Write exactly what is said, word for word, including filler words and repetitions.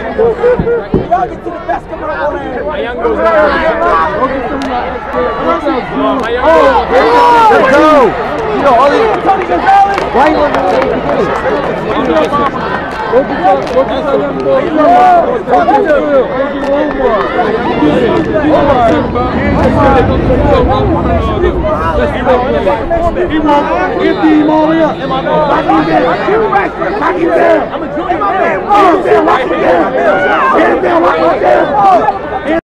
Y'all get to the best of my own area. My young goes there. Let's go! You know, all these... Tony Gonzalez! Why you want to He won't empty him all in. I'm a junior. I'm a junior.